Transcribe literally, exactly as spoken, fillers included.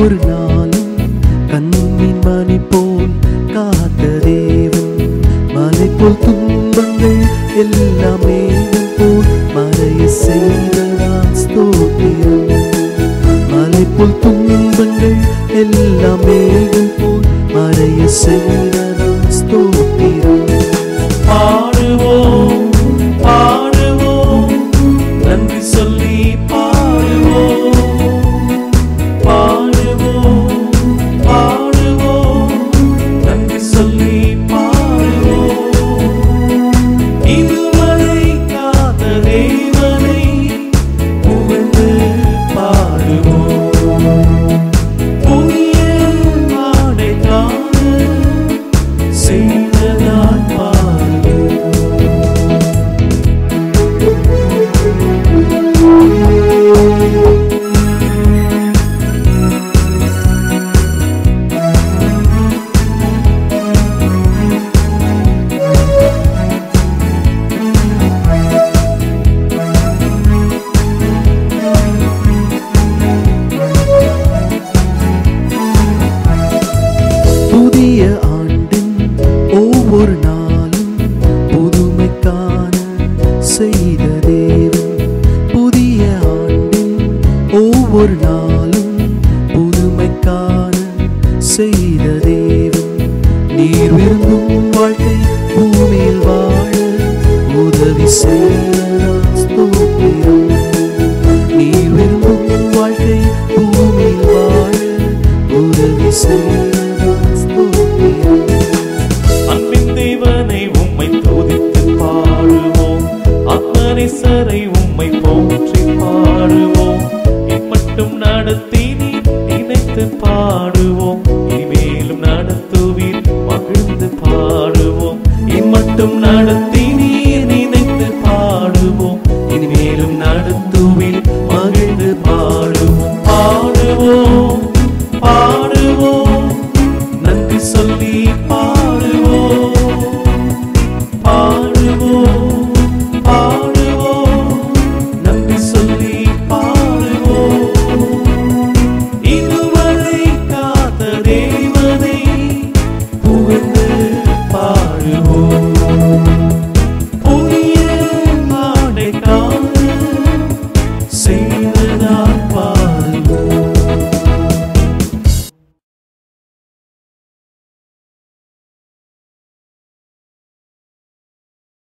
ஒவ்வொரு நாளும் கண்ணின் மணி போல் காத்த தேவன், மலை போல் துன்பங்கள் எல்லாம் மேகம் போல் மறைய செய்ததால் ஸ்தோத்திரம். மலை போல் துன்பங்கள் எல்லாம் மேகம் போல் மறைய செய்ததால் ஸ்தோத்திரம். பாடுவோம் பாடுவோம் நன்றி சொல்லி பாடுவோம், பாடுவோம் பாடுவோம் நன்றி சொல்லி பாடுவோம். இதுவரை காத்த தேவனை புகழ்ந்து பாடுவோம். புதிய நாடை காண செய்ததால் பாடுவோம். புதிய ஆண்டின் ஒவ்வொரு நாளும் புதுமை காண செய்த தேவன், புதிய ஆண்டின் ஒவ்வொரு நாளும் புதுமை காண செய்த தேவன். நீர் விரும்பும் வாழ்க்கை பூமியில் வாழ உதவி செய்ய